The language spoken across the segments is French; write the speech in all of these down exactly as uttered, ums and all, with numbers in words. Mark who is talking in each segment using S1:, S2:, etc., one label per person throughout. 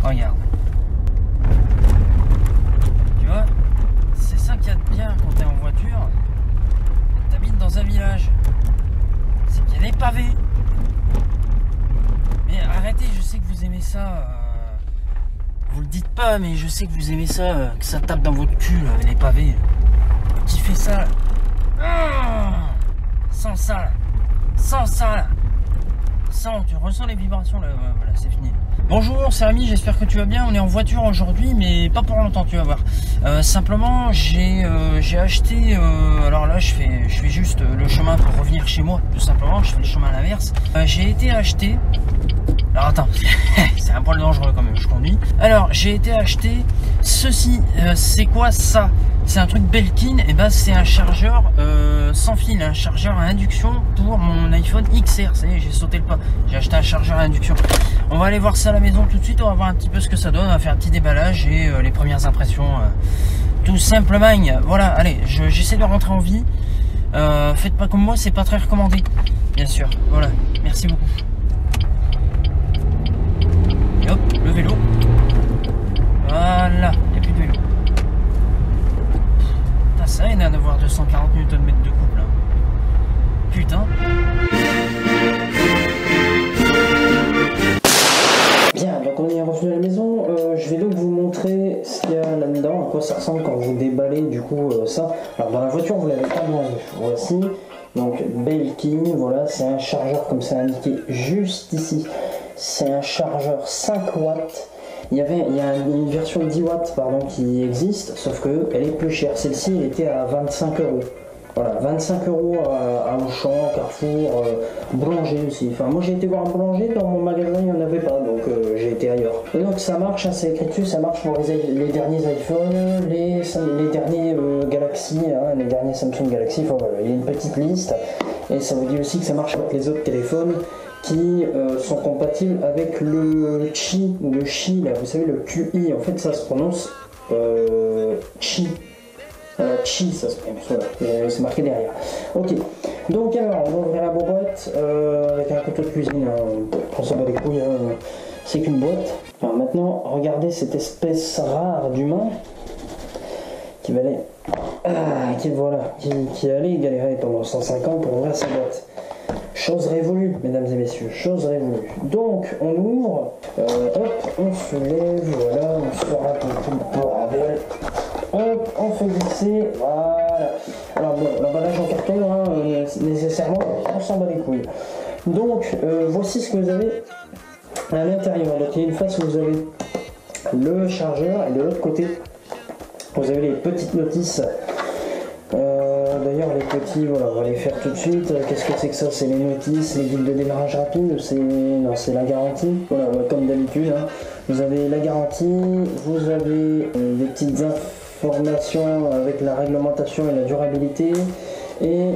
S1: Regarde. Tu vois, c'est ça qu'il y a de bien quand t'es en voiture. T'habites dans un village. C'est qu'il y a des pavés. Mais arrêtez, je sais que vous aimez ça. Euh, vous le dites pas, mais je sais que vous aimez ça, euh, que ça tape dans votre cul, là, les pavés. Qui fait ça là. Ah, sans ça là. Sans ça là. Sans, tu ressens les vibrations là. Voilà, c'est fini. Bonjour, c'est Rémi, j'espère que tu vas bien. On est en voiture aujourd'hui, mais pas pour longtemps, tu vas voir. Euh, simplement, j'ai euh, j'ai acheté... Euh, alors là, je fais, je fais juste le chemin pour revenir chez moi, tout simplement. Je fais le chemin à l'inverse. Euh, j'ai été acheter... Alors attends, c'est un poil dangereux quand même, je conduis. Alors, j'ai été acheter ceci. Euh, c'est quoi ça? C'est un truc Belkin. Et ben, c'est un chargeur euh, sans fil, un chargeur à induction pour mon iPhone X R. Ça y est, j'ai sauté le pas. J'ai acheté un chargeur à induction. On va aller voir ça à la maison tout de suite. On va voir un petit peu ce que ça donne. On va faire un petit déballage et euh, les premières impressions. Euh, tout simplement. Voilà, allez, j'essaie de rentrer en vie. Euh, faites pas comme moi, c'est pas très recommandé. Bien sûr. Voilà, merci beaucoup. Et hop, le vélo. Voilà, il n'y a plus de vélo. Putain, ça aide d'avoir deux cent quarante newton mètres de couple. Hein. Putain. Bien, donc on est revenu à la maison. Euh, je vais donc vous montrer ce qu'il y a là-dedans, à quoi ça ressemble quand vous déballez du coup euh, ça. Alors dans la voiture, vous l'avez pas bien vu. Voici. Donc Belkin, voilà, c'est un chargeur comme c'est indiqué juste ici. C'est un chargeur cinq watts. Il y avait il y a une version dix watts pardon, qui existe, sauf que elle est plus chère. Celle-ci, elle était à vingt-cinq euros. Voilà, vingt-cinq euros à, à Auchan, Carrefour, euh, Boulanger aussi. Enfin, moi j'ai été voir un boulanger, dans mon magasin il n'y en avait pas, donc euh, j'ai été ailleurs. Et donc ça marche, hein, c'est écrit dessus, ça marche pour les, les derniers iPhone, les, les derniers euh, Galaxy, hein, les derniers Samsung Galaxy. Enfin, voilà, il y a une petite liste, et ça vous dit aussi que ça marche avec les autres téléphones qui euh, sont compatibles avec le Qi, ou le Qi, là, vous savez, le Q I, en fait ça se prononce euh, Qi. Euh, Qi, ça se prononce, voilà, c'est marqué derrière. Ok, donc alors, on va ouvrir la boîte euh, avec un couteau de cuisine, hein, on s'en bat les couilles, hein, c'est qu'une boîte. Alors maintenant, regardez cette espèce rare d'humain qui va aller, ah, qui, voilà, qui, qui allait galérer pendant cent cinq ans pour ouvrir sa boîte. Chose révolue, mesdames et messieurs, chose révolue. Donc, on ouvre, euh, hop, on se lève, voilà, on se fait un peu tout le bordel. Hop, on fait glisser, voilà. Alors bon, l'emballage en carton, hein, euh, nécessairement, on s'en bat les couilles. Donc, euh, voici ce que vous avez à l'intérieur. Donc, il y a une face où vous avez le chargeur, et de l'autre côté, vous avez les petites notices. Euh, D'ailleurs, les petits, voilà, on va les faire tout de suite. Qu'est-ce que c'est que ça? C'est les notices, les guides de démarrage rapide, c'est non, c'est la garantie. Voilà, comme d'habitude, hein. Vous avez la garantie, vous avez euh, des petites informations avec la réglementation et la durabilité, et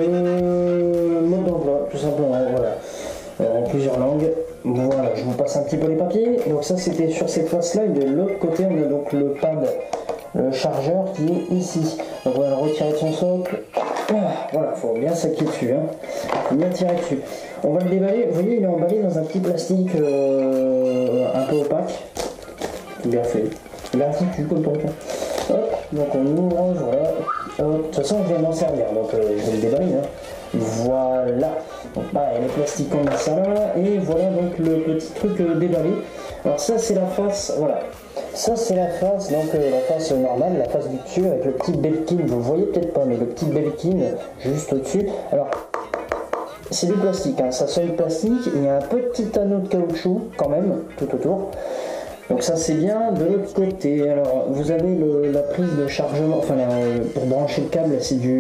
S1: le mode d'emploi, tout simplement. Voilà, euh, en plusieurs langues. Voilà, je vous passe un petit peu les papiers. Donc ça, c'était sur cette face-là, et de l'autre côté, on a donc le pad. Le chargeur qui est ici. Donc on va le retirer de son socle. Voilà, il faut bien s'appuyer dessus. Hein. Faut bien tirer dessus. On va le déballer. Vous voyez, il est emballé dans un petit plastique euh, un peu opaque. Bien fait. Bien foutu comme ton cas. Hop, donc on ouvre, voilà. Hop. De toute façon, je vais m'en servir. Donc euh, je vais le déballer. Hein. Voilà. Donc pareil, le plastique on met ça là. Et voilà donc le petit truc euh, déballé. Alors ça, c'est la face. Voilà. Ça c'est la face, donc euh, la face normale, la face du dessus avec le petit Belkin, vous le voyez peut-être pas, mais le petit Belkin juste au-dessus. Alors, c'est du plastique, hein, ça sonne plastique, il y a un petit anneau de caoutchouc quand même, tout autour. Donc ça c'est bien. De l'autre côté, alors vous avez le, la prise de chargement, enfin la, pour brancher le câble, c'est du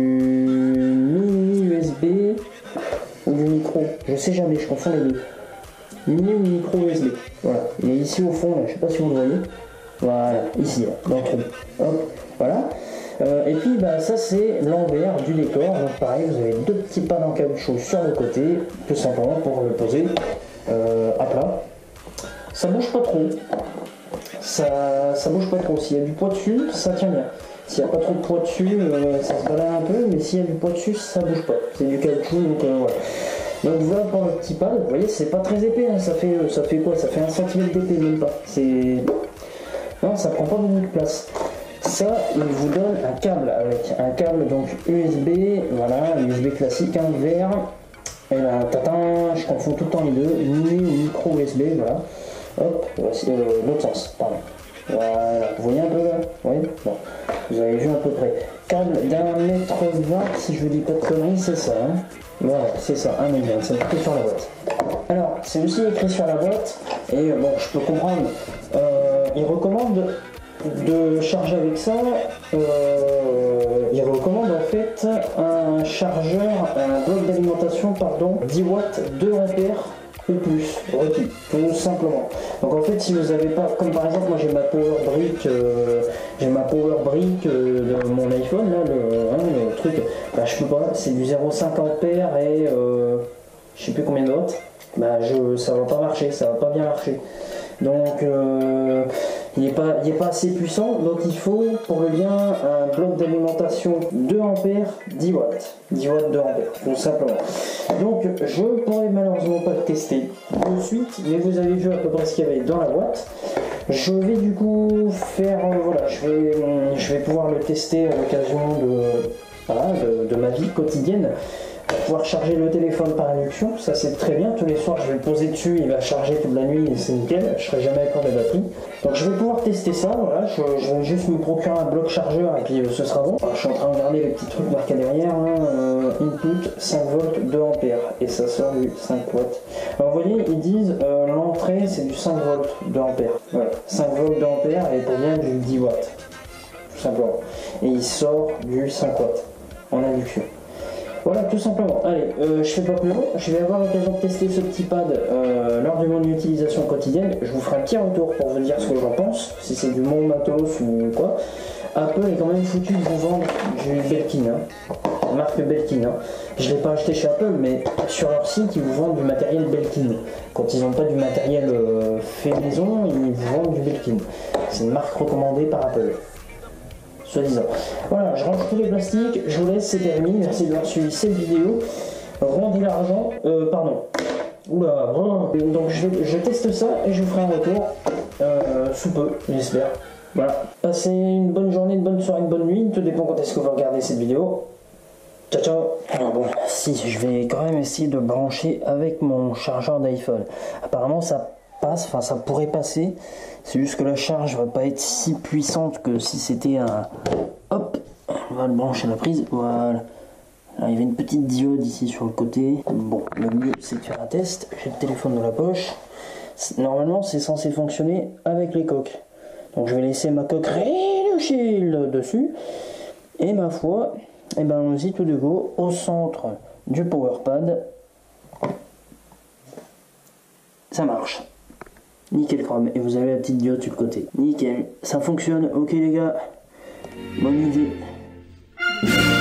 S1: mini U S B ou du micro, je sais jamais, je confonds les deux. Mini ou micro U S B, voilà, il est ici au fond, là, je sais pas si vous le voyez. Voilà, ici, là, dans le trou. Hop, voilà. Euh, et puis, bah, ça, c'est l'envers du décor. Donc, pareil, vous avez deux petits pads en caoutchouc sur le côté, tout simplement pour le poser euh, à plat. Ça bouge pas trop. Ça, ça bouge pas trop. S'il y a du poids dessus, ça tient bien. S'il n'y a pas trop de poids dessus, euh, ça se balade un peu. Mais s'il y a du poids dessus, ça bouge pas. C'est du caoutchouc, donc euh, voilà. Donc voilà pour le petit pad, vous voyez c'est pas très épais, hein. ça, fait, ça fait quoi? Ça fait un centimètre d'épais, même pas. C'est... Non, ça prend pas beaucoup de place. Ça, il vous donne un câble avec un câble donc U S B, voilà, U S B classique, un vert. Et là, tatin, je confonds tout le temps les deux, mini ou micro U S B, voilà. Hop, voici euh, l'autre sens, pardon. Voilà, vous voyez un peu là? Oui, bon, vous avez vu à peu près. Câble d'un mètre vingt, si je vous dis pas de conneries, c'est ça. Hein. Voilà, c'est ça, un mètre vingt, c'est écrit sur la boîte. Alors, c'est aussi écrit sur la boîte, et bon, je peux comprendre, euh, il recommande de charger avec ça, euh, il recommande en fait un chargeur, un bloc d'alimentation, pardon, dix watts, deux ampères ou plus, requis, tout simplement. Donc en fait, si vous n'avez pas, comme par exemple, moi j'ai ma power brick, euh, j'ai ma power brick euh, de mon iPhone, là, le, hein, le truc, bah, je peux pas, c'est du zéro virgule cinq ampères et euh, je sais plus combien de watts, bah, je, ça va pas marcher, ça va pas bien marcher. Donc euh, il n'est pas, il est pas assez puissant, donc il faut pour le lien un bloc d'alimentation deux ampères, dix watts, dix watts, deux ampères, tout simplement. Donc je ne pourrais malheureusement pas le tester de suite, mais vous avez vu à peu près ce qu'il y avait dans la boîte. Je vais du coup faire, euh, voilà, je vais, je vais pouvoir le tester à l'occasion de, voilà, de, de ma vie quotidienne. Pouvoir charger le téléphone par induction, ça c'est très bien. Tous les soirs je vais le poser dessus, il va charger toute la nuit et c'est nickel, je serai jamais à court de batterie. Donc je vais pouvoir tester ça, voilà, je, je vais juste me procurer un bloc chargeur et puis euh, ce sera bon. Alors, je suis en train de regarder les petits trucs marqués derrière, hein, euh, input cinq volts, deux ampères et ça sort du cinq watts. Alors vous voyez, ils disent euh, l'entrée c'est du cinq volts, deux ampères. Voilà, cinq volts, deux ampères et pour bien du dix watts, tout simplement. Et il sort du cinq watts en induction. Voilà, tout simplement. Allez, euh, je fais pas plus long. Je vais avoir l'occasion de tester ce petit pad euh, lors de mon utilisation quotidienne. Je vous ferai un petit retour pour vous dire ce que j'en pense, si c'est du bon matos ou quoi. Apple est quand même foutu de vous vendre du Belkin, hein. Marque Belkin. Hein. Je ne l'ai pas acheté chez Apple, mais sur leur site, ils vous vendent du matériel Belkin. Quand ils n'ont pas du matériel euh, fait maison, ils vous vendent du Belkin. C'est une marque recommandée par Apple. Soi-disant. Voilà, je range tous les plastiques, je vous laisse, c'est terminé, merci d'avoir suivi cette vidéo. Rendez l'argent, euh, pardon. Oula, donc je, je teste ça et je vous ferai un retour euh, sous peu, j'espère. Voilà, passez une bonne journée, une bonne soirée, une bonne nuit, tout dépend quand est-ce que vous regardez cette vidéo. Ciao, ciao. Alors bon, si, je vais quand même essayer de brancher avec mon chargeur d'iPhone. Apparemment, ça passe, enfin ça pourrait passer. C'est juste que la charge va pas être si puissante que si c'était un... Hop, on va le brancher à la prise, voilà. Alors, il y avait une petite diode ici sur le côté. Bon, le mieux c'est de faire un test. J'ai le téléphone dans la poche. Normalement c'est censé fonctionner avec les coques. Donc je vais laisser ma coque Shield dessus. Et ma foi, et ben allons-y tout de go au centre du PowerPad. Ça marche. Nickel chrome, et vous avez la petite diode sur le côté. Nickel, ça fonctionne, ok les gars. Bonne idée.